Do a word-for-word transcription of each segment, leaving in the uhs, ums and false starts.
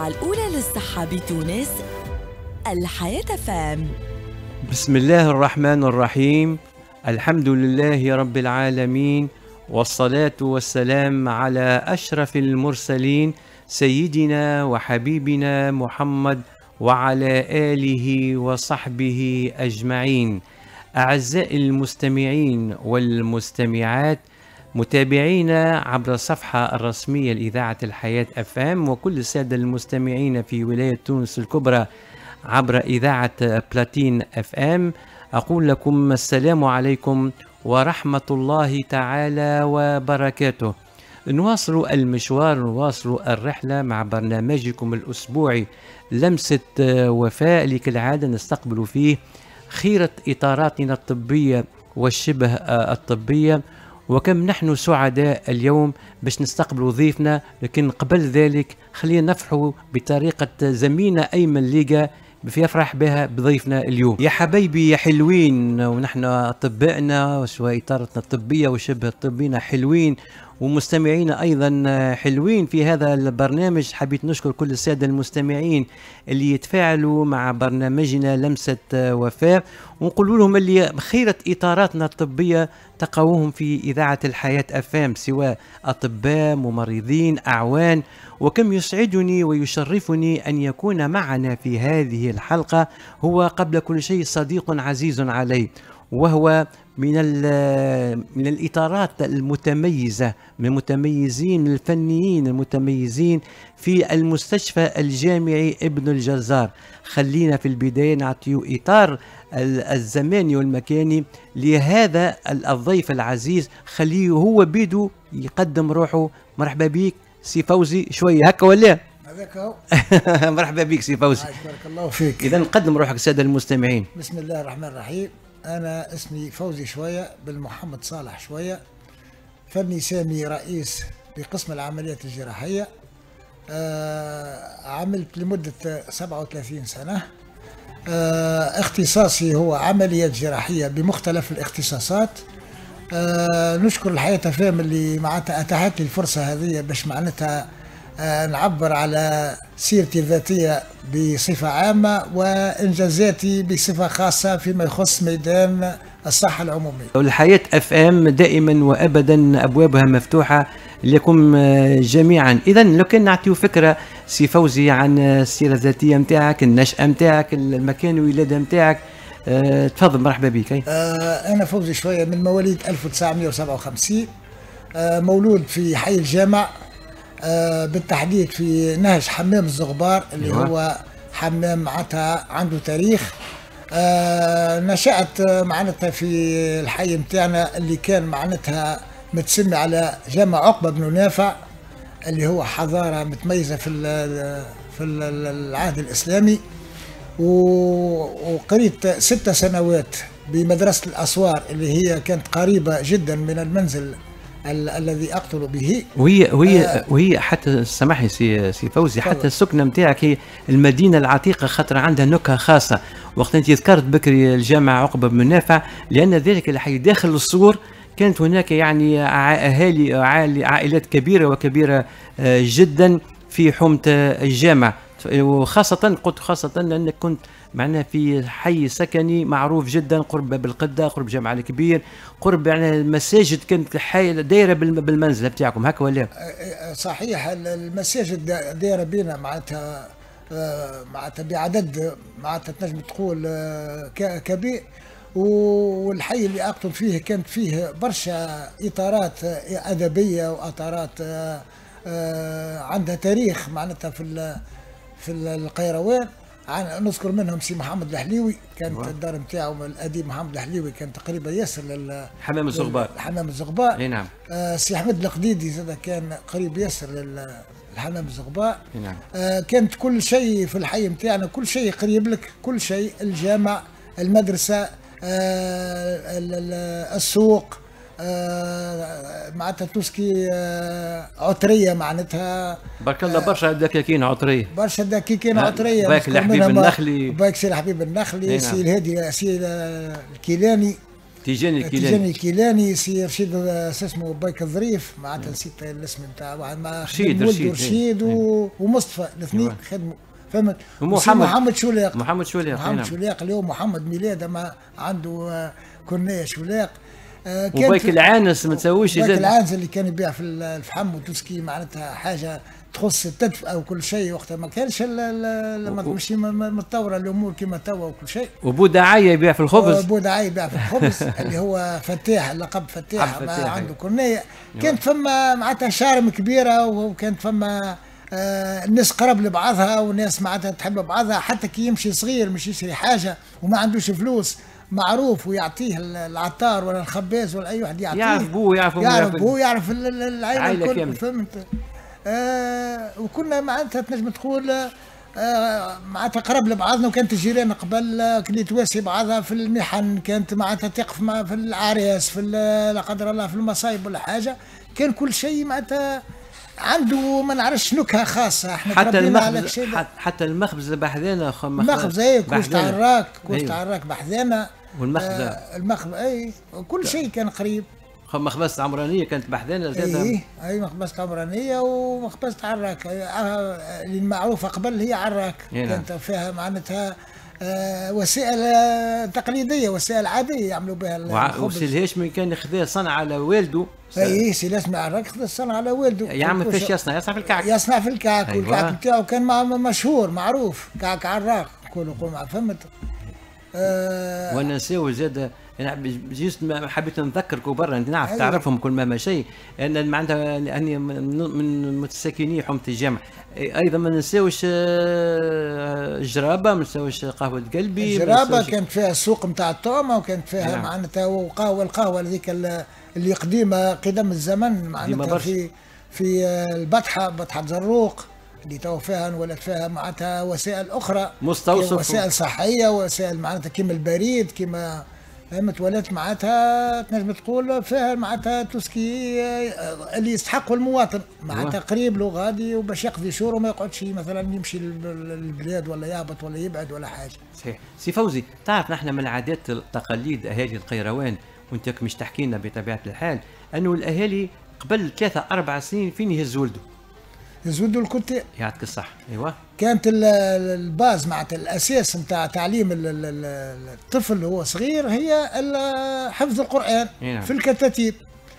الإذاعة الأولى للصحة بتونس، الحياة فام. بسم الله الرحمن الرحيم. الحمد لله رب العالمين، والصلاة والسلام على أشرف المرسلين سيدنا وحبيبنا محمد وعلى آله وصحبه أجمعين. أعزائي المستمعين والمستمعات، متابعينا عبر الصفحة الرسمية لإذاعة الحياة أف أم، وكل السادة المستمعين في ولاية تونس الكبرى عبر إذاعة بلاتين أف أم، أقول لكم السلام عليكم ورحمة الله تعالى وبركاته. نواصل المشوار، نواصل الرحلة مع برنامجكم الأسبوعي لمسة وفاء، اللي كالعادة نستقبل فيه خيرة إطاراتنا الطبية والشبه الطبية. وكم نحن سعداء اليوم باش نستقبلوا ضيفنا، لكن قبل ذلك خلينا نفرحوا بطريقة زميلنا أيمن ليقا في يفرح بها بضيفنا اليوم. يا حبايبي يا حلوين، ونحن أطبائنا وسواء إطارتنا الطبية وشبه الطبينا حلوين، ومستمعينا أيضا حلوين في هذا البرنامج. حبيت نشكر كل السادة المستمعين اللي يتفاعلوا مع برنامجنا لمسة وفاء، ونقول لهم اللي خيرة إطاراتنا الطبية تقوهم في إذاعة الحياة أف أم، سواء أطباء، ممرضين، أعوان. وكم يسعدني ويشرفني أن يكون معنا في هذه الحلقة هو قبل كل شيء صديق عزيز علي، وهو من من الإطارات المتميزة، من المتميزين، من الفنيين المتميزين في المستشفى الجامعي ابن الجزار. خلينا في البداية نعطيه إطار الزماني والمكاني لهذا الضيف العزيز، خليه هو بيدو يقدم روحه. مرحبا بك سي فوزي، شوية هكا ولا؟ هذاك هو. مرحبا بك سي فوزي. بارك الله فيك. إذا نقدم روحك السادة المستمعين. بسم الله الرحمن الرحيم. أنا اسمي فوزي شوية بن محمد صالح شوية، فني سامي رئيس بقسم العمليات الجراحية. آه عملت لمدة سبعة وثلاثين سنة. آه اختصاصي هو عمليات جراحية بمختلف الاختصاصات. آه نشكر الحياة فام اللي معناتها أتاحت لي الفرصة هذه باش معناتها آه نعبر على سيرتي الذاتية بصفة عامة وإنجازاتي بصفة خاصة فيما يخص ميدان الصحة العمومية. الحياة أف أم دائما وأبدا أبوابها مفتوحة لكم جميعا. إذا لو كان نعطيو فكرة سي فوزي عن السيرة الذاتية متاعك، النشأة متاعك، المكان الولادة متاعك، أه تفضل. مرحبا بك. أه أنا فوزي شوية من مواليد ألف وتسعمائة وسبعة وخمسين، أه مولود في حي الجامع، أه بالتحديد في نهج حمام الزغبار اللي أيوة. هو حمام معناتها عنده تاريخ. أه نشأت معناتها في الحي متاعنا اللي كان معناتها متسمي على جامع عقبة بن نافع، اللي هو حضارة متميزة في في العهد الإسلامي. وقريت ست سنوات بمدرسة الأسوار اللي هي كانت قريبة جدا من المنزل ال الذي أقتل به. وهي وهي آه وهي حتى سامحني سي سي فوزي، حتى السكنة نتاعك هي المدينة العتيقة، خاطر عندها نكهة خاصة. وقت أنت ذكرت بكري الجامع عقبة بن نافع، لأن ذلك الحي داخل السور كانت هناك يعني أهالي عائلات كبيرة وكبيرة جدا في حومة الجامع، وخاصة قلت خاصة لأنك كنت معنا في حي سكني معروف جدا، قرب باب القدة، قرب جامع الكبير، قرب يعني المساجد كانت حي دايرة بالمنزل بتاعكم، هكا ولا؟ صحيح، المساجد دايرة بينا معناتها معناتها بعدد معناتها تنجم تقول كبير. والحي اللي أقتل فيه كانت فيه برشا إطارات أدبية وإطارات عندها تاريخ معناتها في في القيروان. نذكر منهم سي محمد الحليوي، كانت أيوة. الدار نتاعو الأديب محمد الحليوي كان تقريبا ياسر لل حمام الزغبار. حمام الزغبار اي نعم. آه سي احمد القديدي زاد كان قريب ياسر للحمام الزغبار. اي نعم. آه كانت كل شيء في الحي نتاعنا، كل شيء قريب لك، كل شيء، الجامع، المدرسة، آه السوق، آه معناتها توسكي آه عطريه معناتها. بارك الله برشا دكاكين عطريه، برشا دكاكين عطريه. باك الحبيب النخلي، باك سي الحبيب النخلي، سي الهادي، سي الكيلاني، تيجاني تيجاني الكيلاني. الكيلاني، سي رشيد آه، شو اسمه بايك الظريف، معناتها نسيت الاسم نتاع واحد ما رشيد خدم ولده رشيد رشيد و- ومصطفى الاثنين أيوة. خدموا، فهمت. ومحمد- محمد شولاق، محمد شوليق. محمد نعم. شولاق اليوم محمد ميلاد ما عنده آه، كورنيه شولاق. آه، كانت- وبايك العانس ما تسويش بايك زاد. العانس اللي كان يبيع في الفحم وتسكي، معناتها حاجه تخص التدفئه وكل شيء، وقتها ما كانش ال- ال- ما- مش م- م- متطوره الامور كما توا وكل شيء. وبو دعايه يبيع في الخبز. بودعاي يبيع في الخبز اللي هو فتاح، لقب فتاح، عبد ما فتاح، عنده أيوة. كورنيه. كانت فما معناتها شارم كبيره، وكانت فما آه الناس قرب لبعضها، والناس معناتها تحب بعضها، حتى كي يمشي صغير مش يشري حاجه وما عندوش فلوس معروف ويعطيه ال- العطار ولا الخباز ولا اي واحد يعطيه، يعرف بوه يعرف أمه، يعرف يعرف بوه يعرف ال- ال- العائله العائلة الكل، كاملة. فهمت. آه وكنا معناتها تنجم تقول آه معناتها قرب لبعضنا، وكانت الجيران قبل آه، اللي تواسي بعضها في المحن، كانت معناتها تقف مع في العريس في ال- لا قدر الله في المصايب ولا حاجه، كان كل شيء معناتها عنده ما نعرفش نكهه خاصه. احنا حتى تربينا على المخبز الشيء ده. حت- حتى المخبز بحذانا خ- المخبز اي كوش تاع بحذانا. الراك، كوش أيوة. تاع الراك بحذانا. والمخبزة. آه المخبز اي كل شيء كان قريب. خ- مخبزة عمرانيه كانت بحذانا زاد. اي اي مخبزة عمرانيه ومخبزة عراك، آه، اللي المعروفه قبل هي عراك. إيه نعم. كانت فيها معناتها آه وسائل آه، تقليديه، وسائل عاديه يعملوا بها وع- الخبز. وسي الهاشمي كان خذا صنع على والده. اي سي لازم عراك خذ الصنعه على والده. يعمل وش- فيش يصنع يصنع في الكعك. يصنع في الكعك. أيوة. والكعك بتاعه كان مع- مشهور معروف، كعك عراق نقولوا قوم، فهمت. آه وانا نساو زاد أنا جيست ما حبيت نذكركم برا، انت نعرف أيوة. تعرفهم كل ما مشي، ان معناتها اني من من متساكني حومه الجامع. ايضا ما نساوش آه، الجرابه، ما نساوش قهوه قلبي. ما الجرابه نساوش- كانت فيها السوق نتاع الطعمه، وكانت فيها نعم. معناتها وقهوه، القهوه هذيك ال- اللي قديمه قدم الزمن، معناتها برشا. في في البطحه، بطحه زروق اللي تو فيها ولات فيها معناتها وسائل اخرى، مستوصف. وسائل صحيه، وسائل معناتها كيما البريد، كيما فهمت، ولات معناتها تنجم تقول فيها معناتها توسكي آه، اللي يستحقوا المواطن، معناتها قريب له غادي وباش يقضي شهور وما يقعدش مثلا يمشي للبلاد ولا يهبط ولا يبعد ولا حاجه. صحيح. سي فوزي، تعرف نحن من العادات التقاليد اهالي القيروان، وانت مش تحكي لنا بطبيعه الحال انه الاهالي قبل ثلاثة أربع سنين فين يهز ولده؟ يزودوا الكتاب. يعطيك الصح. ايوه. كانت ال- ال- الباز معناتها الاساس نتاع تعليم ال- ال- ال- الطفل وهو صغير هي ال- حفظ القران نعم. في الكتاتيب.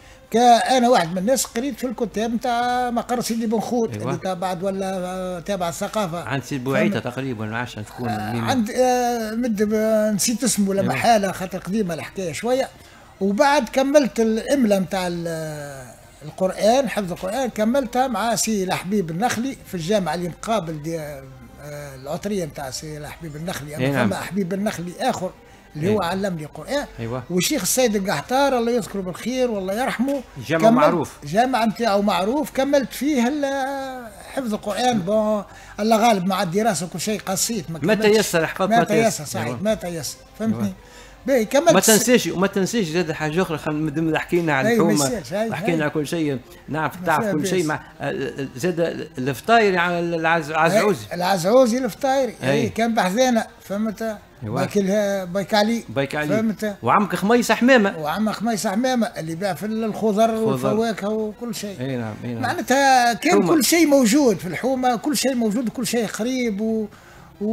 كأنا واحد من الناس قريت في الكتاب نتاع مقر سيدي بن خود، أيوة. اللي تابع ولا تابع الثقافه عند سي بوعيته تقريبا، ما عادش تكون آه، مين. عند آه، مد ب- نسيت اسمه ولا أيوة. محاله، خاطر قديمه الحكايه شويه. وبعد كملت الامله نتاع ال- القران، حفظ القران، كملتها مع سي الحبيب النخلي في الجامعه اللي مقابل دي آه، العطريه نتاع سي الحبيب النخلي. أي انا نعم. فما حبيب النخلي اخر اللي هو أي. علمني القران. أيوة. والشيخ السيد القحطار الله يذكره بالخير والله يرحمه، جامع كملت- معروف. جامع نتاعو معروف، كملت فيه ال- حفظ القران. بون الله غالب مع الدراسه وكل شيء قصيت ما ما كملتش. تيسر، حفظت ما ما تيسر. تيسر صحيح، أيوة. ما تيسر، فهمتني. أيوة. باهي كملت ما الس- تنساش وما تنساش زاد حاجه اخرى، خلينا نبدا حكينا على أي ما الحومه، يصيرش، أي- حكينا أي. على كل شيء، نعرف ما تعرف فيها كل شيء بأس. مع آه، زاد الفطاير على العزعوزي. أي، العزعوزي الفطايري أي. أي كان بحذانا، فهمت. أيوة. بايك ال- بايك علي بايك علي. فهمت. وعمك خميس حمامه. وعم خميس حمامه اللي باع في الخضر والفواكه وكل شيء. اي نعم اي نعم. معناتها كان حومة. كل شيء موجود في الحومه، كل شيء موجود وكل شيء قريب و... و...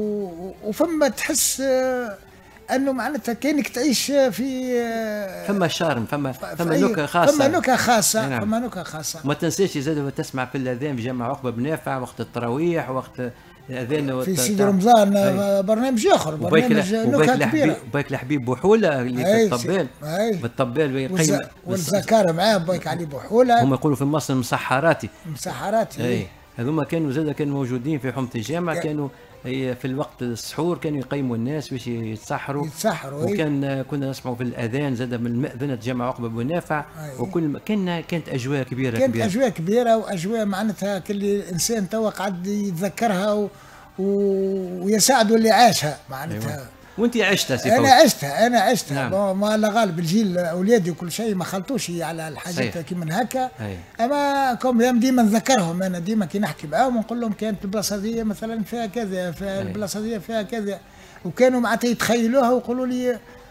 وفما تحس آه، انه معناتها كانك تعيش في آه، فما شارم، فما في فما أي- نكهه خاصه. فما نكهه خاصه أي نعم. فما نكهه خاصه. ما تنساش زاد تسمع في الاذان في جامع عقبه بن نافع وقت التراويح، وقت الاذان في والت- سيدي تاع- رمضان أي. آه، برنامج اخر، وبايك برنامج ل- وبايك نكهه الحبيب كبيره. بايك الحبيب بوحوله اللي في أي الطبال. سي- أي. بالطبال يقيم والز- والزكاره معاه بايك علي بوحوله هم يقولوا في مصر مسحراتي. مسحرات. اي هذوما كانوا زاد كانوا موجودين في حومه الجامع، يا- كانوا هي في الوقت السحور كانوا يقيموا الناس باش يتسحروا. يتسحروا. أي. وكان كنا نسمعوا في الاذان زاد من مأذنة جامع عقبه بن نافع. أي. وكل ما- كان كانت اجواء كبيره كانت كبيره. اجواء كبيره واجواء معناتها كل الانسان توا قاعد يتذكرها و... و... ويساعده اللي عاشها معناتها. أيوة. وانت عشتها سي انا فوزي. عشتها انا عشتها نعم. نعم. ما لا غالب الجيل اولادي وكل شيء ما خلطوش على الحاجات صحيح. كيما هكا. أي. اما كم يوم ديما نذكرهم، انا ديما كي نحكي معاهم ونقول لهم كانت البلاصه دي مثلا فيها كذا، فيها أي. البلاصه دي فيها كذا، وكانوا معناتها يتخيلوها ويقولوا لي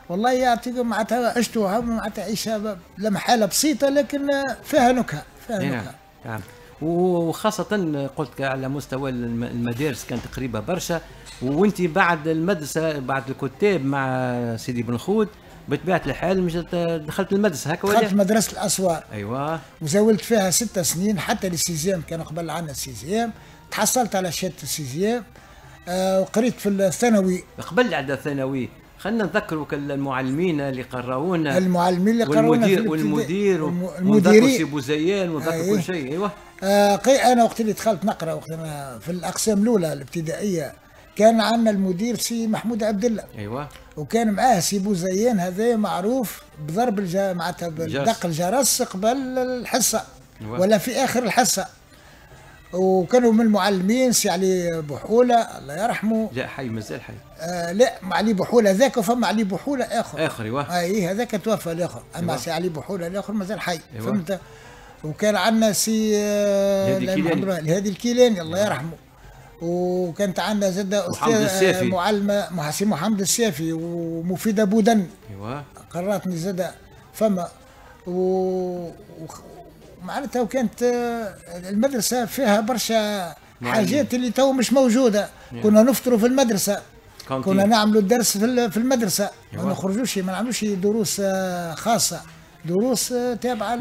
والله يعطيكم معناتها عشتوها معناتها عيشه لما حاله بسيطه لكن فيها نكهه فيها نعم نكهه. نعم. وخاصة قلت على مستوى الم- المدارس كانت قريبة برشا، وانت بعد المدرسة بعد الكتاب مع سيدي بن خود بطبيعة الحال مش دخلت المدرسة هكا دخلت ولا؟ مدرسه الاسوار ايوه. وزاولت فيها ست سنين حتى للسيزيام، كانوا قبل عنا السيزيام، تحصلت على شهاده السيزيام. آه وقريت في الثانوي. قبل على الثانوي خلينا نذكروا المعلمين اللي قراونا، المعلمين اللي قراونا في والمدير والمدير والمديرين سي بوزيان ونذكر أيه. كل شيء. ايوه. آه انا وقت اللي دخلت نقرا وقت أنا في الاقسام الاولى الابتدائيه كان عندنا المدير سي محمود عبد الله. ايوه. وكان معاه سي بوزيان هذا معروف بضرب الجا معناتها بدق الجرس قبل الحصه. أيوة. ولا في اخر الحصه. وكانوا من المعلمين سي علي بحوله الله يرحمه. لا حي مازال حي. آه لا علي بحوله ذاك، وفما علي بحوله اخر اخر. ايوه. اي هذاك توفى الاخر. اما أيوة. سي علي بحوله الاخر مازال حي. أيوة. فهمت. وكان عندنا سي الهادي الكيلاني الله يرحمه. وكانت عندنا زاد استاذ معلمه سي محمد السافي ومفيده بودن. ايوه. قراتني زاد فما و معناتها وكانت المدرسه فيها برشا حاجات اللي تو مش موجوده. كنا نفطروا في المدرسه، كنا نعملوا الدرس في المدرسه، ما نخرجوش ما نعملوش دروس خاصه، دروس تابعه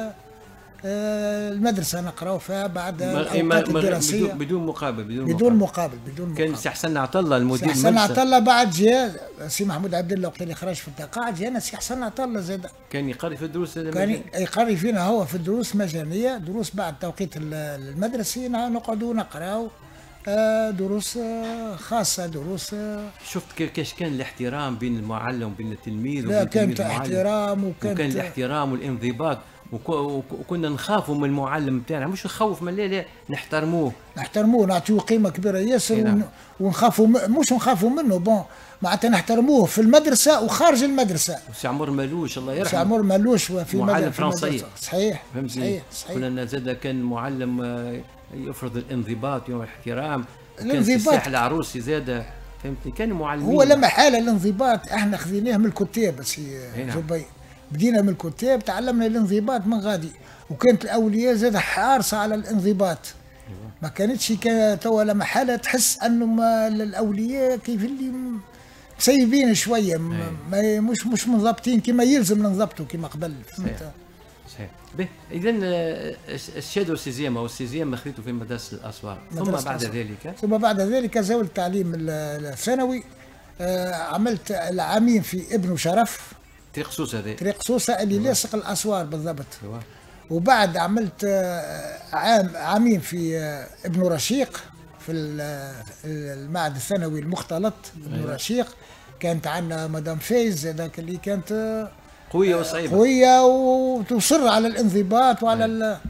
المدرسه نقراو فيها بعد الاوقات الدراسيه بدون مقابل. بدون, بدون مقابل بدون مقابل. كان سي حسن عطله المدير. سي حسن عطله بعد جاء سي محمود عبد الله وقت اللي خرج في التقاعد جانا سي حسن عطله زاد. كان يقري في الدروس كان يقري فينا هو في الدروس مجانيه، دروس بعد توقيت المدرسي نقعدوا نقراو دروس خاصه دروس. شفت كيفاش كان الاحترام بين المعلم وبين التلميذ؟ لا كانت احترام وكانت وكان الاحترام والانضباط، وكنا نخافوا من المعلم بتاعنا، مش نخوف من لا لا نحترموه نحترموه نعطيوه قيمه كبيره ياسر. ونخافوا مش نخافوا منه بون معناتها نحترموه في المدرسه وخارج المدرسه. وسي عمر مالوش الله يرحمه. سي عمر مالوش في معلم فرنسي. صحيح صحيح صحيح. كنا زاد كان معلم يفرض الانضباط والاحترام. الانضباط السلاح العروسي زاد فهمتني. كان معلمين هو لما حال الانضباط احنا خذيناه من الكتاب سي جبي. بدينا من الكتاب تعلمنا الانضباط من غادي، وكانت الاولياء زاد حارصه على الانضباط. ما كانتش توا لما حاله تحس انه ما الاولياء كيف اللي مسيبين شويه ما مش مش منضبطين كما يلزم ننضبطوا كما قبل. فهمت. صحيح. به اذا الشهاده والسيزيام والسيزيام خذيته في مدرسه الاسوار، ثم بعد ذلك ثم بعد ذلك زاولت التعليم الثانوي. عملت العامين في ابن شرف طريق سوسه هذا طريق سوسه اللي لاصق الاسوار بالضبط. أيوة. وبعد عملت عام عامين في ابن رشيق في المعهد الثانوي المختلط. ابن أيوة. رشيق كانت عندنا مدام فايز هذاك اللي كانت قويه وصعيبه قويه وتصر على الانضباط وعلى أيوة.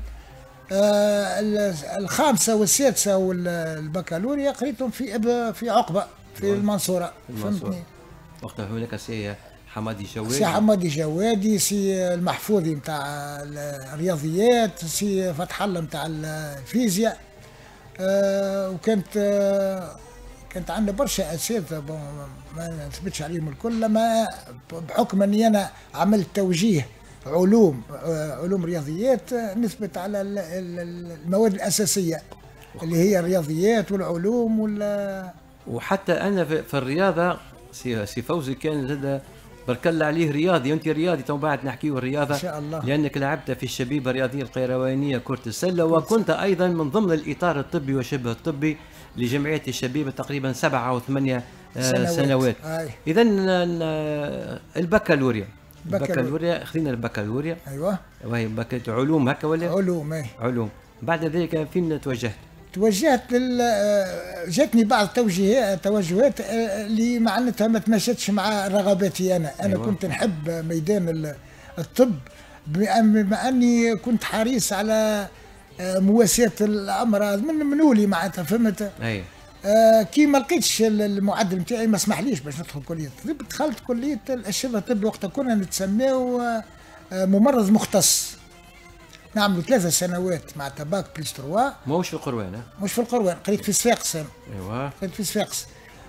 الخامسه والسادسه والبكالوريا قريتهم في في عقبه في أيوة. المنصوره. فهمتني. وقتها هناك سي حمادي جوادي سي حمادي جوادي سي المحفوظي نتاع الرياضيات سي فتح الله نتاع الفيزياء. آه وكانت آه كانت عندنا برشا اساتذه ما نثبتش عليهم الكل، لما بحكم اني انا عملت توجيه علوم آه علوم رياضيات نثبت على المواد الاساسيه اللي هي الرياضيات والعلوم وال وحتى انا في الرياضه سي سي فوزي كان زاد بارك الله عليه رياضي، وانت رياضي تو بعد نحكيو الرياضه ان شاء الله، لانك لعبت في الشبيبه الرياضيه القيروانيه كره السله، وكنت ايضا من ضمن الاطار الطبي وشبه الطبي لجمعيه الشبيبه تقريبا سبعه او ثمانيه سنوات, سنوات. اذا البكالوريا البكالوريا خذينا البكالوريا. ايوه وهي بكالوريا علوم هكا ولا علوم؟ اي علوم. بعد ذلك فين توجهت؟ توجهت لل جاتني بعض توجيهات توجهات اللي معناتها ما تمشتش مع رغباتي انا، انا أيوة. كنت نحب ميدان الطب بما اني كنت حريص على مواساة الامراض من منولي معناتها فهمت؟ ايوه. آه كي ما لقيتش المعدل نتاعي ما سمحليش باش ندخل كليه الطب، دخلت كليه الشبه الطب وقتها كنا نتسماو ممرض مختص. نعملوا ثلاثة سنوات مع باك بلس تروا. ماهوش في القروان؟ مش في القروان، قريت في صفاقس. ايوا قريت في صفاقس.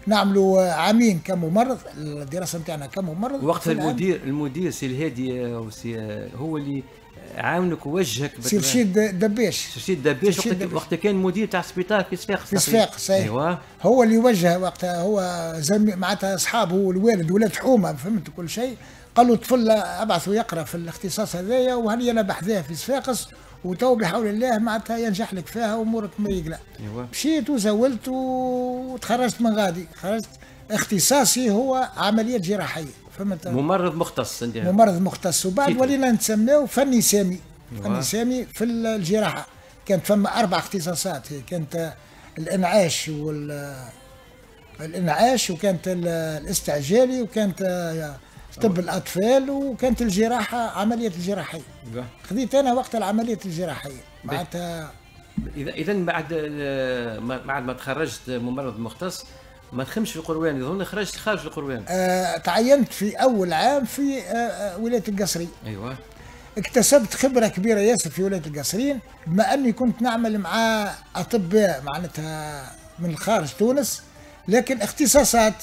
نعملوا عامين كممرض، الدراسه نتاعنا كممرض. وقتها المدير المدير سي الهادي آه، وسي آه، هو اللي عاونك ووجهك. سي رشيد دباش. سي رشيد دباش وقت وقت كان مدير تاع سبيطار في صفاقس. في صفاقس ايوا. هو اللي وجه وقتها، هو زمي معناتها اصحابه والوالد ولاد حومه فهمت كل شيء. قال له طفل ابعثه يقرا في الاختصاص هذايا وهني انا بحذاه في صفاقس وتو بحول الله معناتها ينجح لك فيها وامورك ما يقلق. ايوا. مشيت وزولت وتخرجت من غادي، خرجت اختصاصي هو عمليات جراحيه فهمت. ممرض مختص انت. ممرض مختص. وبعد ولينا نسميه فني سامي. أيوة. فني سامي في الجراحه. كانت فما اربع اختصاصات، هي كانت الانعاش وال الانعاش وكانت الاستعجالي وكانت طب الاطفال وكانت الجراحه عمليه الجراحيه. أيوة. خذيت انا وقت العمليه الجراحيه معناتها. اذا اذا بعد بعد ما تخرجت ممرض مختص ما تخمش في القروان، يظن خرجت خارج القروان. آه تعينت في اول عام في آه آه ولايه القصرين. ايوه. اكتسبت خبره كبيره ياسر في ولايه القصرين، بما اني كنت نعمل مع اطباء معناتها من الخارج تونس، لكن اختصاصات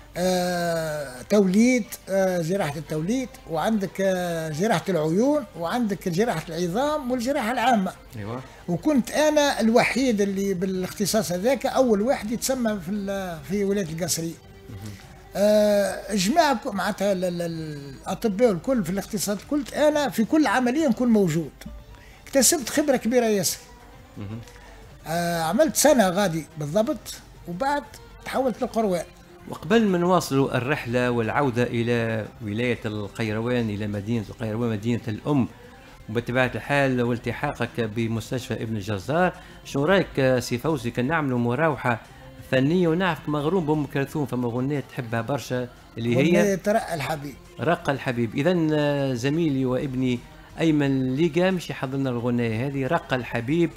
آه توليد، آه جراحه التوليد، وعندك آه جراحه العيون، وعندك جراحه العظام والجراحه العامه. ايوه. وكنت انا الوحيد اللي بالاختصاص هذاك، اول واحد يتسمى في في ولايه القصرين. آه جماعة معناتها الاطباء الكل في الاختصاصات، قلت انا في كل عمليه نكون موجود. اكتسبت خبره كبيره ياسر. آه عملت سنه غادي بالضبط، وبعد تحولت للقروان. وقبل ما نواصلوا الرحله والعوده الى ولايه القيروان، الى مدينه القيروان مدينه الام، وبطبيعه الحال والتحاقك بمستشفى ابن الجزار، شو رايك سي فوزي كان نعملوا مراوحه فنيه ونعرفك مغروم بام كلثوم، فما غنية تحبها برشا اللي هي ترقى الحبيب. رقى الحبيب. اذا زميلي وابني ايمن ليقا مش يحضر لنا الغنية هذه رقى الحبيب.